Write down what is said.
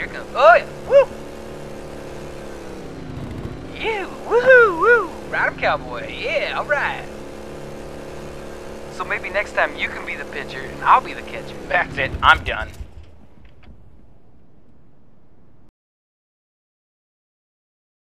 Here it comes. Oh, yeah. Woo! Yeah, woohoo, woo! Ride 'em, cowboy. Yeah, all right. So maybe next time you can be the pitcher and I'll be the catcher. That's it. I'm done.